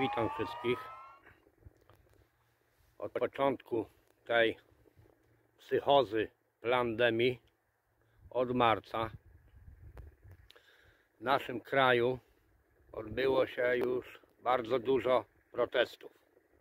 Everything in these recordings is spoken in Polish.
Witam wszystkich. Od początku tej psychozy pandemii, od marca, w naszym kraju odbyło się już bardzo dużo protestów.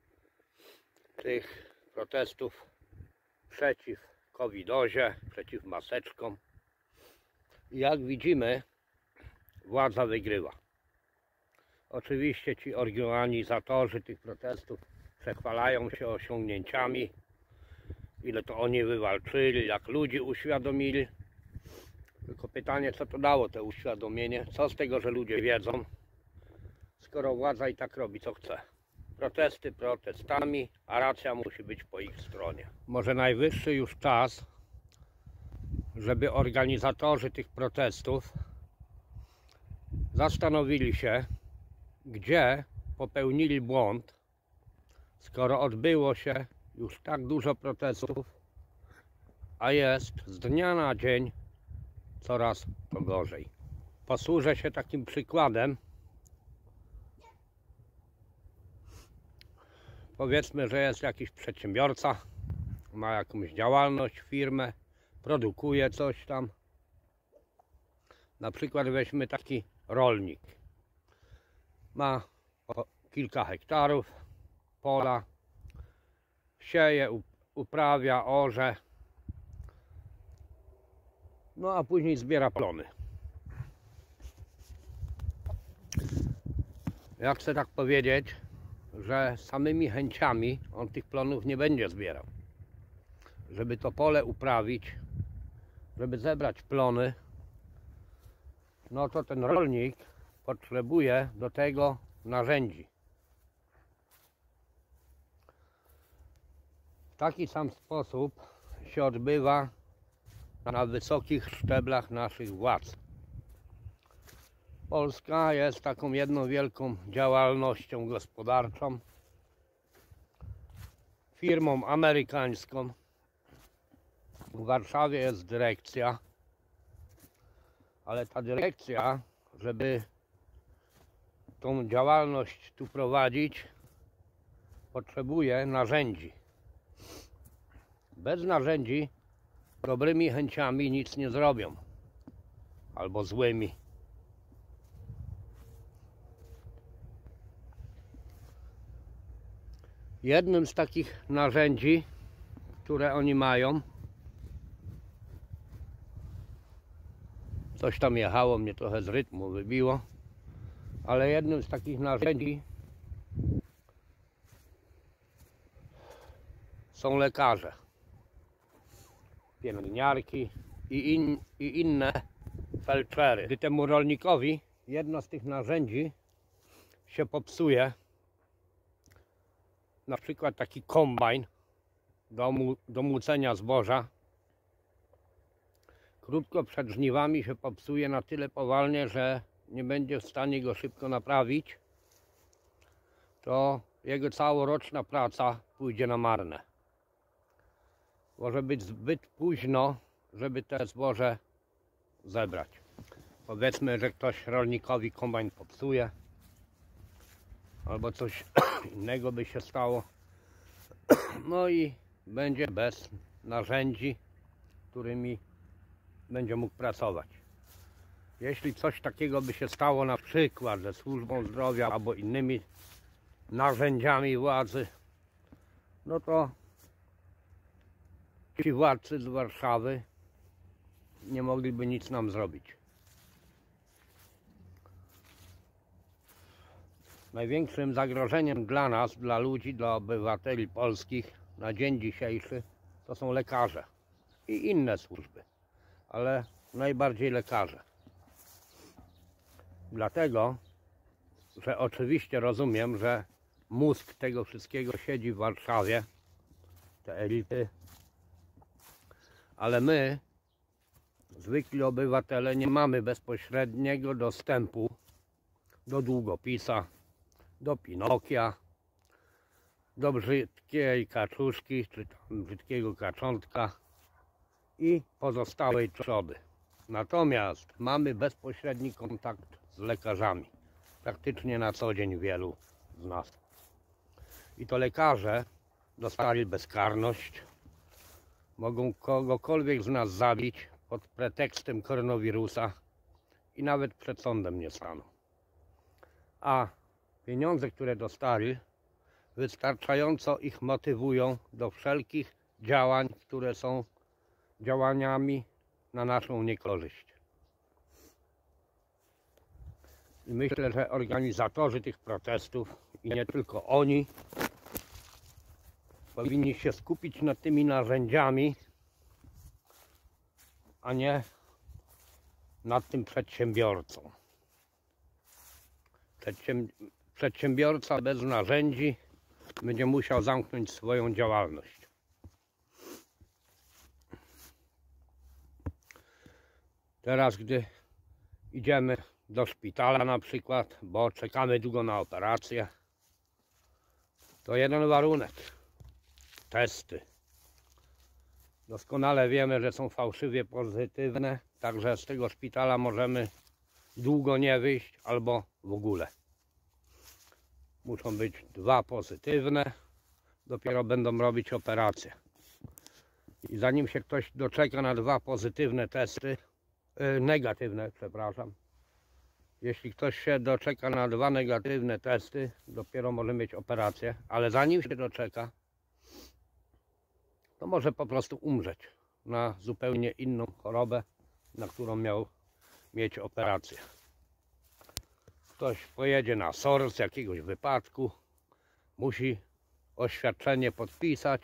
Tych protestów przeciw covidozie, przeciw maseczkom. I jak widzimy, władza wygrywa. Oczywiście ci organizatorzy tych protestów przechwalają się osiągnięciami, ile to oni wywalczyli, jak ludzi uświadomili. Tylko pytanie, co to dało to uświadomienie? Co z tego, że ludzie wiedzą, skoro władza i tak robi co chce? Protesty protestami, a racja musi być po ich stronie. Może najwyższy już czas, żeby organizatorzy tych protestów zastanowili się, gdzie popełnili błąd, skoro odbyło się już tak dużo protestów, a jest z dnia na dzień coraz to gorzej. Posłużę się takim przykładem. Powiedzmy, że jest jakiś przedsiębiorca, ma jakąś działalność, firmę, produkuje coś tam. Na przykład weźmy taki rolnik. Ma kilka hektarów pola, sieje, uprawia, orze, no a później zbiera plony. Ja chcę tak powiedzieć, że samymi chęciami on tych plonów nie będzie zbierał. Żeby to pole uprawić, żeby zebrać plony, no to ten rolnik potrzebuje do tego narzędzi. W taki sam sposób się odbywa na wysokich szczeblach naszych władz. Polska jest taką jedną wielką działalnością gospodarczą, firmą amerykańską. W Warszawie jest dyrekcja, ale ta dyrekcja, żeby tą działalność tu prowadzić, potrzebuje narzędzi. Bez narzędzi dobrymi chęciami nic nie zrobią, albo złymi. Jednym z takich narzędzi, które oni mają, coś tam jechało, mnie trochę z rytmu wybiło, ale jednym z takich narzędzi są lekarze, pielęgniarki i inne felczery. Gdy temu rolnikowi jedno z tych narzędzi się popsuje, na przykład taki kombajn do młócenia zboża, krótko przed żniwami się popsuje na tyle powalnie, że nie będzie w stanie go szybko naprawić, to jego całoroczna praca pójdzie na marne. Może być zbyt późno, żeby te zboże zebrać. Powiedzmy, że ktoś rolnikowi kombajn popsuje, albo coś innego by się stało, no i będzie bez narzędzi, którymi będzie mógł pracować. Jeśli coś takiego by się stało na przykład ze służbą zdrowia albo innymi narzędziami władzy, no to ci władcy z Warszawy nie mogliby nic nam zrobić. Największym zagrożeniem dla nas, dla ludzi, dla obywateli polskich na dzień dzisiejszy to są lekarze i inne służby, ale najbardziej lekarze. Dlatego, że oczywiście rozumiem, że mózg tego wszystkiego siedzi w Warszawie, te elity, ale my, zwykli obywatele, nie mamy bezpośredniego dostępu do długopisa, do Pinokia, do brzydkiej kaczuszki, czy tam brzydkiego kaczątka i pozostałej trzody. Natomiast mamy bezpośredni kontakt z lekarzami. Praktycznie na co dzień wielu z nas. I to lekarze dostali bezkarność. Mogą kogokolwiek z nas zabić pod pretekstem koronawirusa i nawet przed sądem nie staną. A pieniądze, które dostali, wystarczająco ich motywują do wszelkich działań, które są działaniami na naszą niekorzyść. I myślę, że organizatorzy tych protestów i nie tylko oni powinni się skupić nad tymi narzędziami, a nie nad tym przedsiębiorcą. Przedsiębiorca bez narzędzi będzie musiał zamknąć swoją działalność. Teraz, gdy idziemy do szpitala na przykład, bo czekamy długo na operację, to jeden warunek: testy. Doskonale wiemy, że są fałszywie pozytywne, także z tego szpitala możemy długo nie wyjść albo w ogóle. Muszą być 2 pozytywne, dopiero będą robić operację. I zanim się ktoś doczeka na 2 pozytywne testy, negatywne, przepraszam. Jeśli ktoś się doczeka na 2 negatywne testy, dopiero może mieć operację, ale zanim się doczeka, to może po prostu umrzeć na zupełnie inną chorobę, na którą miał mieć operację. Ktoś pojedzie na SOR z jakiegoś wypadku, musi oświadczenie podpisać,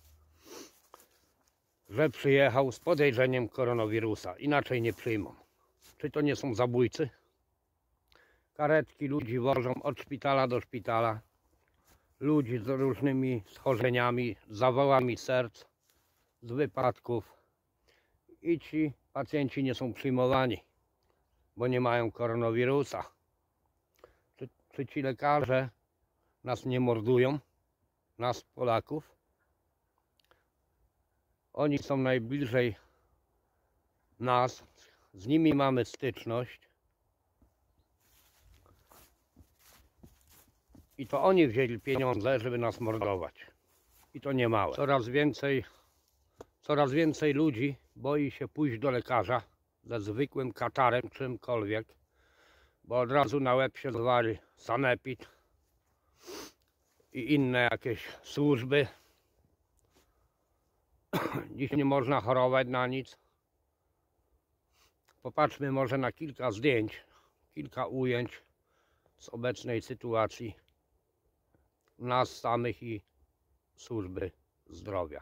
że przyjechał z podejrzeniem koronawirusa, inaczej nie przyjmą. Czy to nie są zabójcy? Karetki ludzi wożą od szpitala do szpitala, ludzi z różnymi schorzeniami, z zawałami serc, z wypadków, i ci pacjenci nie są przyjmowani, bo nie mają koronawirusa. Czy ci lekarze nas nie mordują, nas Polaków? Oni są najbliżej nas, z nimi mamy styczność i to oni wzięli pieniądze, żeby nas mordować. I to nie małe. Coraz więcej ludzi boi się pójść do lekarza ze zwykłym katarem, czymkolwiek, bo od razu na łeb się zwali sanepid i inne jakieś służby. Dziś nie można chorować na nic. Popatrzmy może na kilka zdjęć, kilka ujęć z obecnej sytuacji nas samych i służby zdrowia.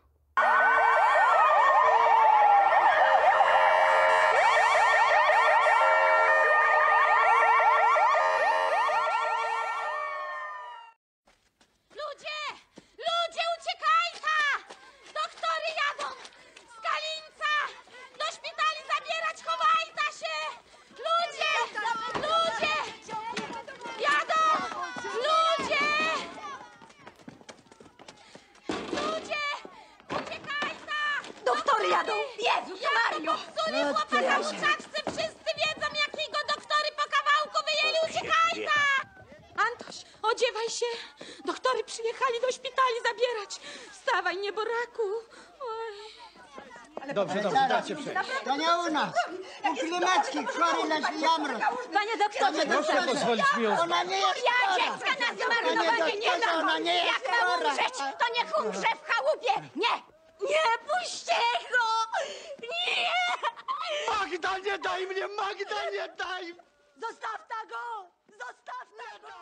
Jadą! Jezus Mario! Psuli chłopaka w ucieczce! Wszyscy wiedzą, jakiego doktory po kawałku wyjęli! Uciekajta! Antoś, odziewaj się! Doktory przyjechali do szpitali zabierać! Wstawaj, nieboraku! Oj. Dobrze, dajcie przejść. To nie u nas. U Klimeckich, chory leży jamrot. Panie doktorze, Proszę pozwolić mi ją... Ona nie jest Ja chora. dziecka na zmarnowanie nie dam! Ona nie jest Jak mam chora. umrzeć, to niech umrze w chałupie! Nie! Nie puśćcie go! Nie! Magda, nie daj mnie! Magda, nie daj! Zostaw go! Zostaw go!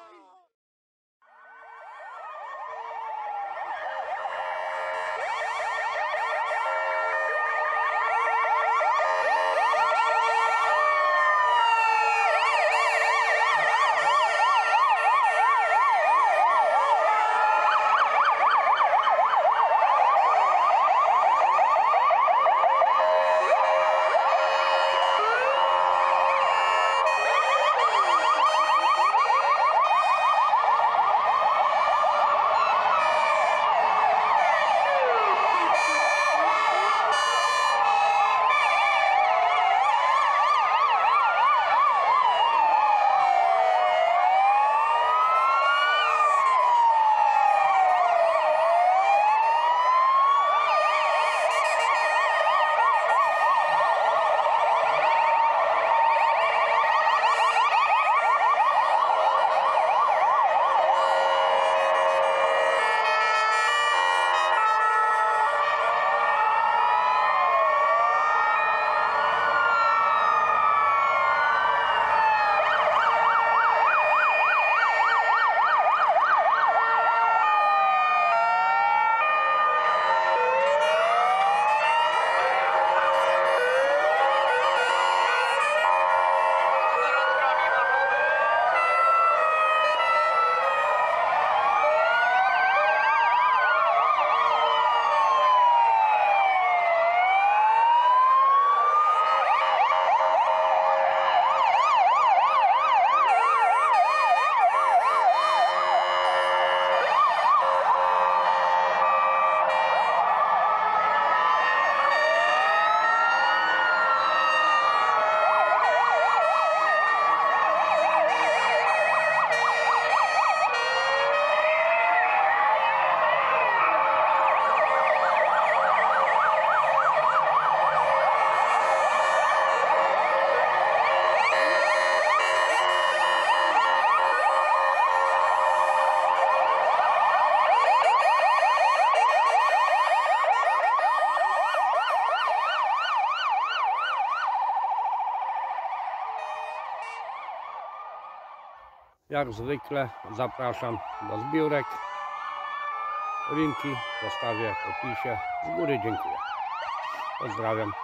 Jak zwykle zapraszam do zbiórek. Linki zostawię w opisie. Z góry dziękuję. Pozdrawiam.